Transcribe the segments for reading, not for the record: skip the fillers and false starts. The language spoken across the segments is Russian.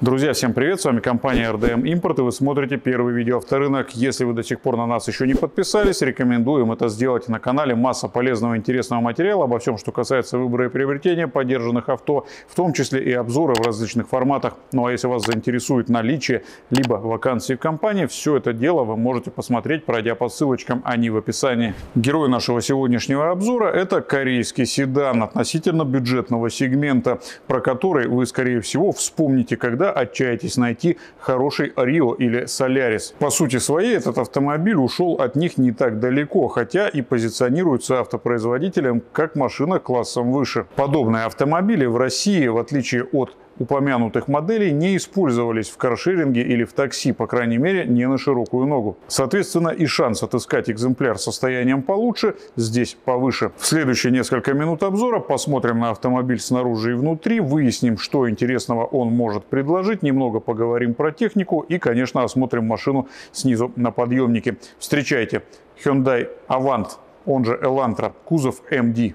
Друзья, всем привет! С вами компания RDM Import, и вы смотрите первый видеоавторынок. Если вы до сих пор на нас еще не подписались, рекомендуем это сделать. На канале масса полезного и интересного материала обо всем, что касается выбора и приобретения подержанных авто, в том числе и обзоры в различных форматах. Ну а если вас заинтересует наличие либо вакансии в компании, все это дело вы можете посмотреть, пройдя по ссылочкам, они в описании. Герой нашего сегодняшнего обзора — это корейский седан относительно бюджетного сегмента, про который вы, скорее всего, вспомните, когда отчаетесь найти хороший Rio или Solaris. По сути своей, этот автомобиль ушел от них не так далеко, хотя и позиционируется автопроизводителем как машина классом выше. Подобные автомобили в России, в отличие от упомянутых моделей, не использовались в каршеринге или в такси, по крайней мере, не на широкую ногу. Соответственно, и шанс отыскать экземпляр с состоянием получше здесь повыше. В следующие несколько минут обзора посмотрим на автомобиль снаружи и внутри, выясним, что интересного он может предложить, немного поговорим про технику и, конечно, осмотрим машину снизу на подъемнике. Встречайте, Hyundai Avant, он же Elantra, кузов MD.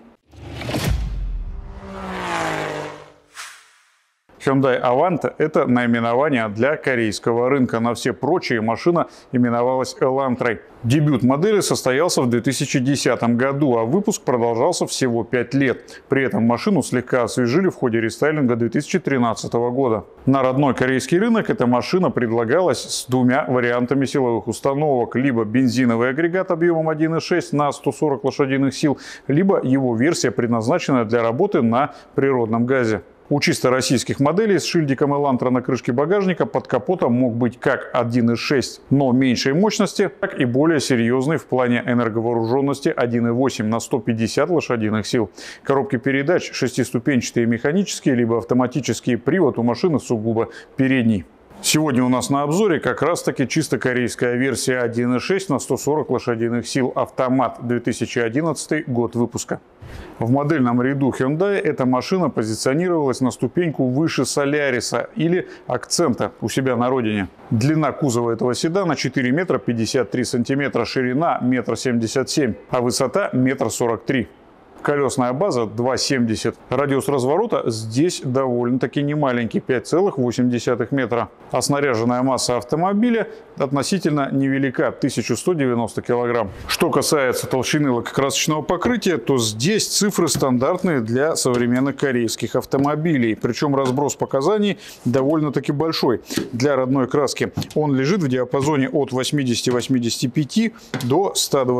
Hyundai Avant – это наименование для корейского рынка. На все прочие машина именовалась Elantra. Дебют модели состоялся в 2010 году, а выпуск продолжался всего 5 лет. При этом машину слегка освежили в ходе рестайлинга 2013 года. На родной корейский рынок эта машина предлагалась с двумя вариантами силовых установок. Либо бензиновый агрегат объемом 1.6 на 140 лошадиных сил, либо его версия, предназначенная для работы на природном газе. У чисто российских моделей с шильдиком Elantra на крышке багажника под капотом мог быть как 1.6, но меньшей мощности, так и более серьезный в плане энерговооруженности 1.8 на 150 лошадиных сил. Коробки передач шестиступенчатые механические, либо автоматические, привод у машины сугубо передний. Сегодня у нас на обзоре как раз таки чисто корейская версия 1.6 на 140 лошадиных сил, автомат, 2011 год выпуска. В модельном ряду Hyundai эта машина позиционировалась на ступеньку выше Solaris или Акцента у себя на родине. Длина кузова этого седана 4 метра 53 сантиметра, ширина 1,77 м, а высота 1,43 м. Колесная база 2,70. Радиус разворота здесь довольно-таки немаленький, 5,8 метра. А снаряженная масса автомобиля относительно невелика, 1190 килограмм. Что касается толщины лакокрасочного покрытия, то здесь цифры стандартные для современных корейских автомобилей. Причем разброс показаний довольно-таки большой для родной краски. Он лежит в диапазоне от 80-85 до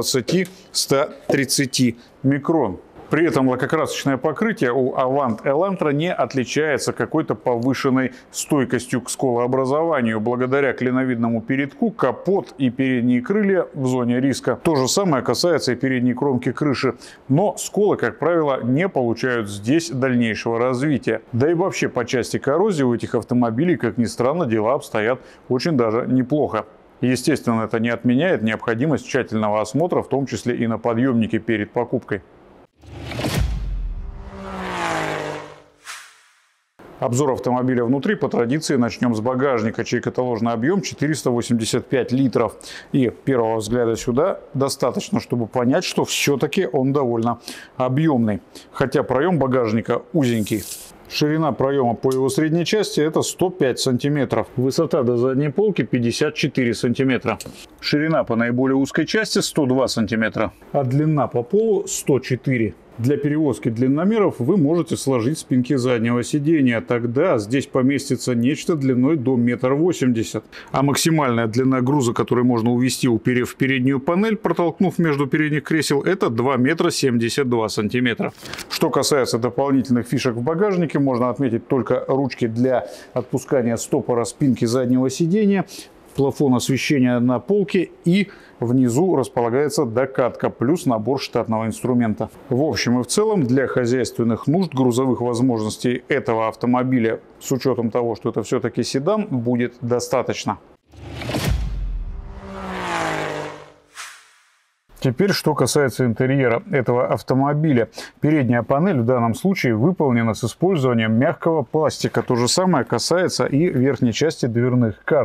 120-130 микрон. При этом лакокрасочное покрытие у Avant Elantra не отличается какой-то повышенной стойкостью к сколообразованию. Благодаря клиновидному передку капот и передние крылья в зоне риска. То же самое касается и передней кромки крыши. Но сколы, как правило, не получают здесь дальнейшего развития. Да и вообще по части коррозии у этих автомобилей, как ни странно, дела обстоят очень даже неплохо. Естественно, это не отменяет необходимость тщательного осмотра, в том числе и на подъемнике перед покупкой. Обзор автомобиля внутри по традиции начнем с багажника, чей каталожный объем 485 литров. И первого взгляда сюда достаточно, чтобы понять, что все-таки он довольно объемный. Хотя проем багажника узенький. Ширина проема по его средней части это 105 сантиметров. Высота до задней полки 54 сантиметра. Ширина по наиболее узкой части 102 сантиметра. А длина по полу 104. Для перевозки длинномеров вы можете сложить спинки заднего сидения. Тогда здесь поместится нечто длиной до 1,80 м. А максимальная длина груза, который можно увезти, уперев в переднюю панель, протолкнув между передних кресел, это 2,72 см. Что касается дополнительных фишек в багажнике, можно отметить только ручки для отпускания стопора спинки заднего сидения, плафон освещения на полке и внизу располагается докатка плюс набор штатного инструмента. В общем и в целом для хозяйственных нужд грузовых возможностей этого автомобиля, с учетом того, что это все-таки седан, будет достаточно. Теперь, что касается интерьера этого автомобиля. Передняя панель в данном случае выполнена с использованием мягкого пластика. То же самое касается и верхней части дверных карт.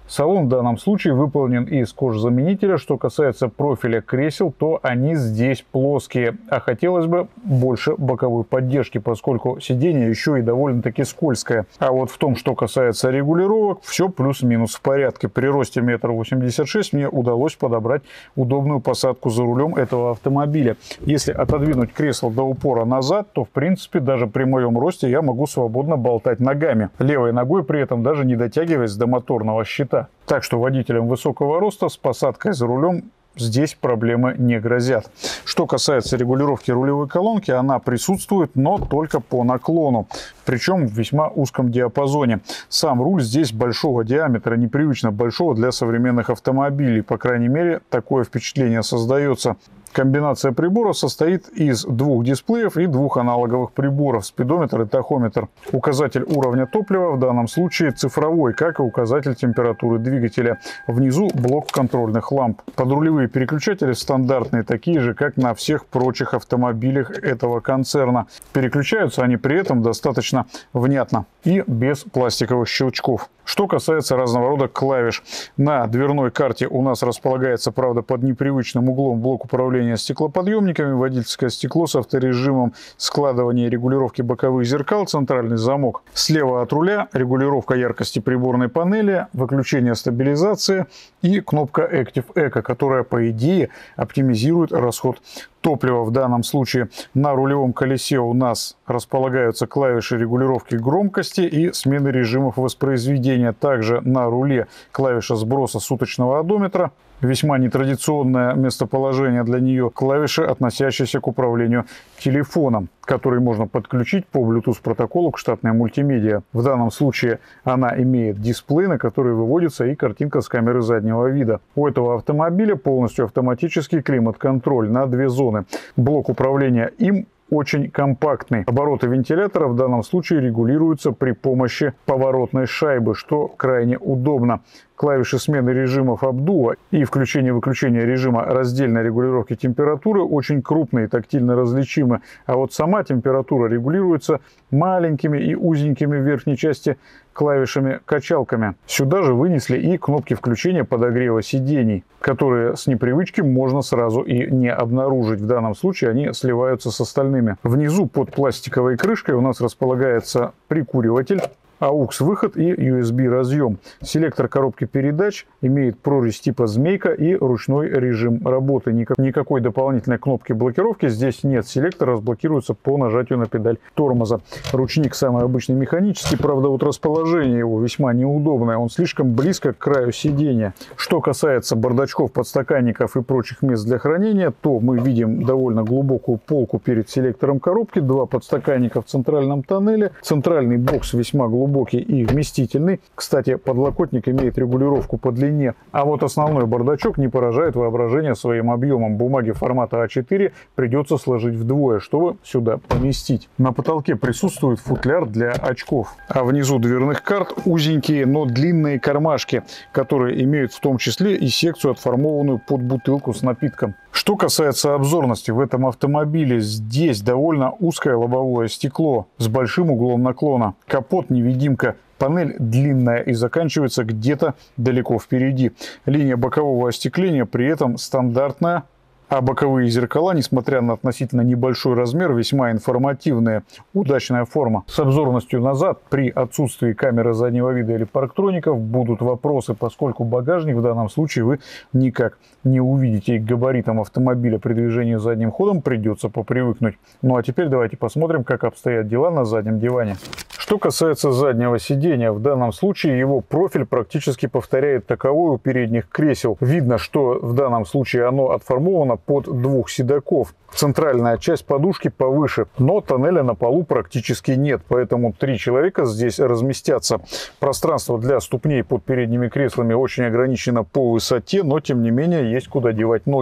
Салон в данном случае выполнен из кожзаменителя. Что касается профиля кресел, то они здесь плоские, а хотелось бы больше боковой поддержки, поскольку сиденье еще и довольно-таки скользкое. А вот в том, что касается регулировок, все плюс-минус в порядке. При росте 1,86 м мне удалось подобрать удобную посадку за рулем этого автомобиля. Если отодвинуть кресло до упора назад, то в принципе даже при моем росте я могу свободно болтать ногами. Левой ногой при этом даже не дотягиваясь до моторного щита. Так что водителям высокого роста с посадкой за рулем здесь проблемы не грозят. Что касается регулировки рулевой колонки, она присутствует, но только по наклону, причем в весьма узком диапазоне. Сам руль здесь большого диаметра, непривычно большого для современных автомобилей, по крайней мере, такое впечатление создается. Комбинация приборов состоит из двух дисплеев и двух аналоговых приборов – спидометр и тахометр. Указатель уровня топлива в данном случае цифровой, как и указатель температуры двигателя. Внизу блок контрольных ламп. Подрулевые переключатели стандартные, такие же, как на всех прочих автомобилях этого концерна. Переключаются они при этом достаточно внятно и без пластиковых щелчков. Что касается разного рода клавиш. На дверной карте у нас располагается, правда, под непривычным углом блок управления стеклоподъемниками, водительское стекло с авторежимом, складывание и регулировки боковых зеркал, центральный замок. Слева от руля регулировка яркости приборной панели, выключение стабилизации и кнопка Active Eco, которая, по идее, оптимизирует расход топлива. В данном случае на рулевом колесе у нас располагаются клавиши регулировки громкости и смены режимов воспроизведения. Также на руле клавиша сброса суточного одометра. Весьма нетрадиционное местоположение для нее клавиши, относящиеся к управлению телефоном, который можно подключить по Bluetooth протоколу к штатной мультимедиа. В данном случае она имеет дисплей, на который выводится и картинка с камеры заднего вида. У этого автомобиля полностью автоматический климат-контроль на две зоны. Блок управления им очень компактный. Обороты вентилятора в данном случае регулируются при помощи поворотной шайбы, что крайне удобно. Клавиши смены режимов обдува и включения-выключения режима раздельной регулировки температуры очень крупные, тактильно различимы. А вот сама температура регулируется маленькими и узенькими в верхней части клавишами-качалками. Сюда же вынесли и кнопки включения подогрева сидений, которые с непривычки можно сразу и не обнаружить. В данном случае они сливаются с остальными. Внизу под пластиковой крышкой у нас располагается прикуриватель, AUX-выход и USB-разъем. Селектор коробки передач имеет прорезь типа змейка и ручной режим работы. Никакой дополнительной кнопки блокировки здесь нет. Селектор разблокируется по нажатию на педаль тормоза. Ручник самый обычный механический, правда вот расположение его весьма неудобное. Он слишком близко к краю сидения. Что касается бардачков, подстаканников и прочих мест для хранения, то мы видим довольно глубокую полку перед селектором коробки, два подстаканника в центральном тоннеле, центральный бокс весьма глубокий и вместительный. Кстати, подлокотник имеет регулировку по длине. А вот основной бардачок не поражает воображение своим объемом. Бумаги формата А4 придется сложить вдвое, чтобы сюда поместить. На потолке присутствует футляр для очков. А внизу дверных карт узенькие, но длинные кармашки, которые имеют в том числе и секцию, отформованную под бутылку с напитком. Что касается обзорности, в этом автомобиле здесь довольно узкое лобовое стекло с большим углом наклона. Капот невидимка. Панель длинная и заканчивается где-то далеко впереди. Линия бокового остекления при этом стандартная, а боковые зеркала, несмотря на относительно небольшой размер, весьма информативные. Удачная форма. С обзорностью назад при отсутствии камеры заднего вида или парктроников будут вопросы, поскольку багажник в данном случае вы никак не увидите. И к габаритам автомобиля при движении задним ходом придется попривыкнуть. Ну а теперь давайте посмотрим, как обстоят дела на заднем диване. Что касается заднего сидения, в данном случае его профиль практически повторяет таковой у передних кресел. Видно, что в данном случае оно отформовано под двух седаков. Центральная часть подушки повыше, но тоннеля на полу практически нет, поэтому 3 человека здесь разместятся. Пространство для ступней под передними креслами очень ограничено по высоте, но тем не менее есть куда девать ноги.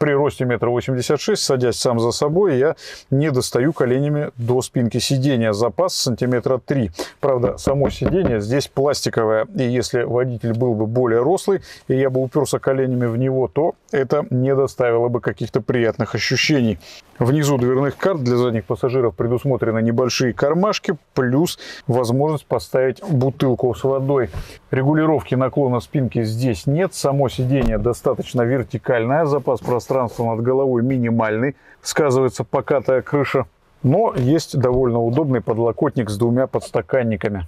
При росте 1,86 м, садясь сам за собой, я не достаю коленями до спинки сидения. Запас сантиметра 3. Правда, само сиденье здесь пластиковое. И если водитель был бы более рослый, и я бы уперся коленями в него, то это не доставило бы каких-то приятных ощущений. Внизу дверных карт для задних пассажиров предусмотрены небольшие кармашки, плюс возможность поставить бутылку с водой. Регулировки наклона спинки здесь нет. Само сиденье достаточно вертикальное. Запас пространства над головой минимальный. Сказывается покатая крыша. Но есть довольно удобный подлокотник с двумя подстаканниками.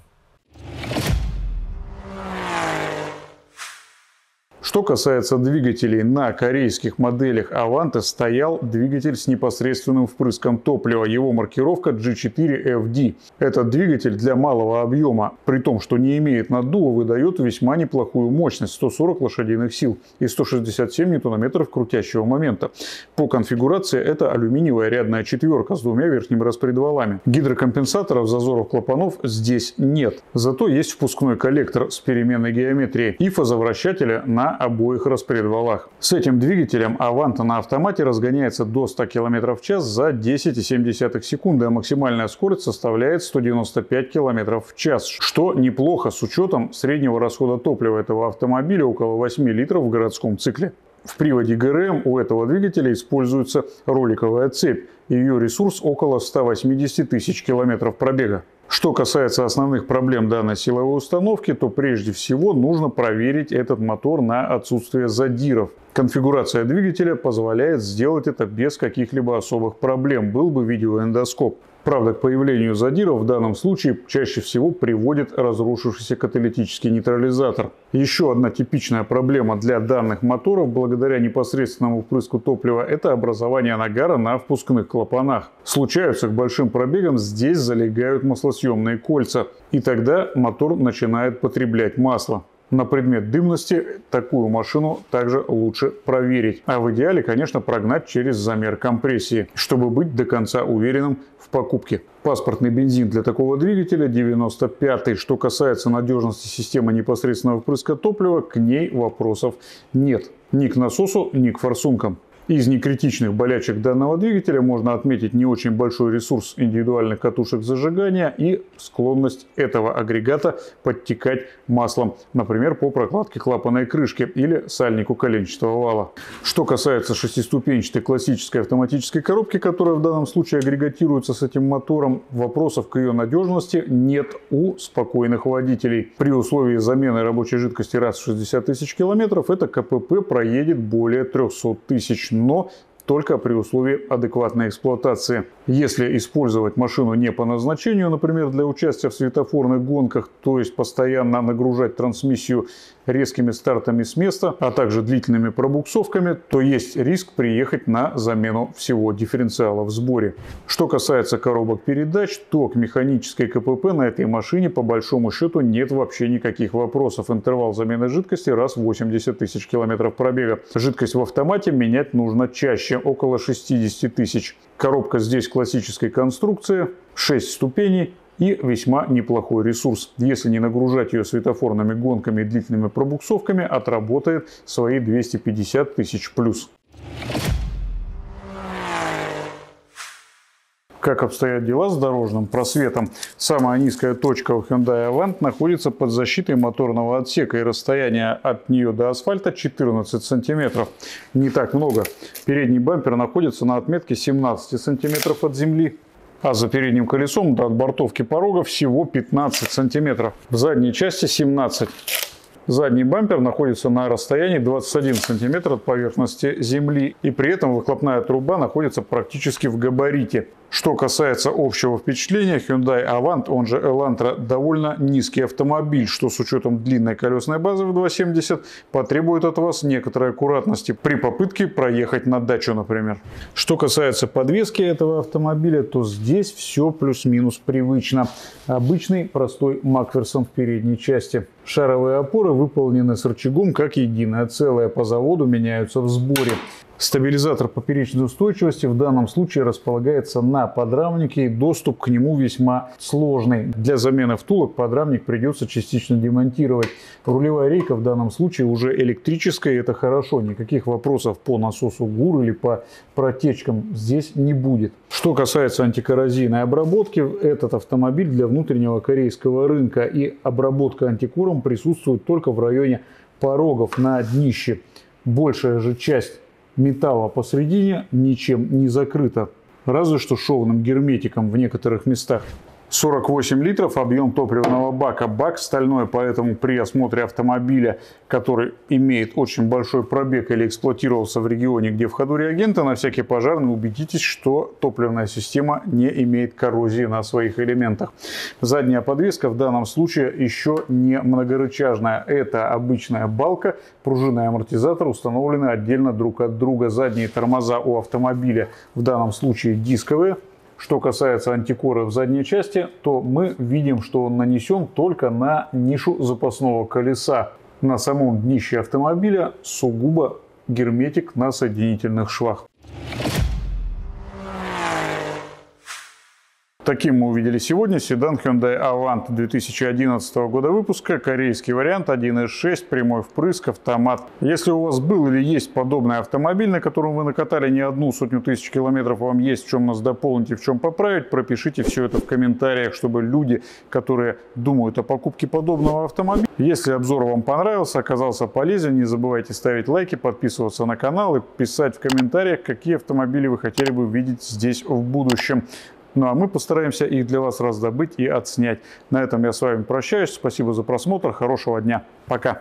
Что касается двигателей, на корейских моделях Avanti стоял двигатель с непосредственным впрыском топлива. Его маркировка G4FD. Этот двигатель для малого объема, при том, что не имеет наддува, выдает весьма неплохую мощность – 140 лошадиных сил и 167 ньютон-метров крутящего момента. По конфигурации это алюминиевая рядная четверка с двумя верхними распредвалами. Гидрокомпенсаторов, зазоров клапанов здесь нет. Зато есть впускной коллектор с переменной геометрией и фазовращателя на обоих распредвалах. С этим двигателем Avanti на автомате разгоняется до 100 км в час за 10,7 секунды, а максимальная скорость составляет 195 км в час, что неплохо с учетом среднего расхода топлива этого автомобиля около 8 литров в городском цикле. В приводе ГРМ у этого двигателя используется роликовая цепь. Ее ресурс около 180 тысяч километров пробега. Что касается основных проблем данной силовой установки, то прежде всего нужно проверить этот мотор на отсутствие задиров. Конфигурация двигателя позволяет сделать это без каких-либо особых проблем. Был бы видеоэндоскоп. Правда, к появлению задиров в данном случае чаще всего приводит разрушившийся каталитический нейтрализатор. Еще одна типичная проблема для данных моторов, благодаря непосредственному впрыску топлива, это образование нагара на впускных клапанах. Случаются к большим пробегам, здесь залегают маслосъемные кольца, и тогда мотор начинает потреблять масло. На предмет дымности такую машину также лучше проверить. А в идеале, конечно, прогнать через замер компрессии, чтобы быть до конца уверенным в покупке. Паспортный бензин для такого двигателя 95-й. Что касается надежности системы непосредственного впрыска топлива, к ней вопросов нет. Ни к насосу, ни к форсункам. Из некритичных болячек данного двигателя можно отметить не очень большой ресурс индивидуальных катушек зажигания и склонность этого агрегата подтекать маслом, например, по прокладке клапанной крышки или сальнику коленчатого вала. Что касается шестиступенчатой классической автоматической коробки, которая в данном случае агрегатируется с этим мотором, вопросов к ее надежности нет у спокойных водителей. При условии замены рабочей жидкости раз в 60 тысяч километров это КПП проедет более 300 тысяч. Но только при условии адекватной эксплуатации. Если использовать машину не по назначению, например, для участия в светофорных гонках, то есть постоянно нагружать трансмиссию резкими стартами с места, а также длительными пробуксовками, то есть риск приехать на замену всего дифференциала в сборе. Что касается коробок передач, то к механической КПП на этой машине по большому счету нет вообще никаких вопросов. Интервал замены жидкости раз в 80 тысяч километров пробега. Жидкость в автомате менять нужно чаще, около 60 тысяч. Коробка здесь классической конструкции, 6 ступеней и весьма неплохой ресурс. Если не нагружать ее светофорными гонками и длительными пробуксовками, отработает свои 250 тысяч плюс. Как обстоят дела с дорожным просветом? Самая низкая точка у Hyundai Avant находится под защитой моторного отсека, и расстояние от нее до асфальта 14 сантиметров. Не так много. Передний бампер находится на отметке 17 сантиметров от земли, а за передним колесом до отбортовки порога всего 15 сантиметров. В задней части 17. Задний бампер находится на расстоянии 21 см от поверхности земли, и при этом выхлопная труба находится практически в габарите. Что касается общего впечатления, Hyundai Avant, он же Elantra, довольно низкий автомобиль, что с учетом длинной колесной базы в 2,70 потребует от вас некоторой аккуратности при попытке проехать на дачу, например. Что касается подвески этого автомобиля, то здесь все плюс-минус привычно. Обычный простой Макферсон в передней части. Шаровые опоры выполнены с рычагом как единое целое, по заводу меняются в сборе. Стабилизатор поперечной устойчивости в данном случае располагается на подрамнике, и доступ к нему весьма сложный. Для замены втулок подрамник придется частично демонтировать. Рулевая рейка в данном случае уже электрическая, и это хорошо. Никаких вопросов по насосу ГУР или по протечкам здесь не будет. Что касается антикоррозийной обработки, этот автомобиль для внутреннего корейского рынка, и обработка антикором присутствует только в районе порогов на днище. Большая же часть металла посередине ничем не закрыта, разве что шовным герметиком в некоторых местах. 48 литров объем топливного бака. Бак стальной, поэтому при осмотре автомобиля, который имеет очень большой пробег или эксплуатировался в регионе, где в ходу реагенты, на всякий пожарный убедитесь, что топливная система не имеет коррозии на своих элементах. Задняя подвеска в данном случае еще не многорычажная. Это обычная балка. Пружины и амортизатор установлены отдельно друг от друга. Задние тормоза у автомобиля в данном случае дисковые. Что касается антикора в задней части, то мы видим, что он нанесен только на нишу запасного колеса. На самом днище автомобиля сугубо герметик на соединительных швах. Таким мы увидели сегодня седан Hyundai Avant 2011 года выпуска, корейский вариант 1.6, прямой впрыск, автомат. Если у вас был или есть подобный автомобиль, на котором вы накатали не одну сотню тысяч километров, вам есть в чем нас дополнить и в чем поправить, пропишите все это в комментариях, чтобы люди, которые думают о покупке подобного автомобиля, если обзор вам понравился, оказался полезен, не забывайте ставить лайки, подписываться на канал и писать в комментариях, какие автомобили вы хотели бы видеть здесь в будущем. Ну а мы постараемся их для вас раздобыть и отснять. На этом я с вами прощаюсь. Спасибо за просмотр. Хорошего дня. Пока.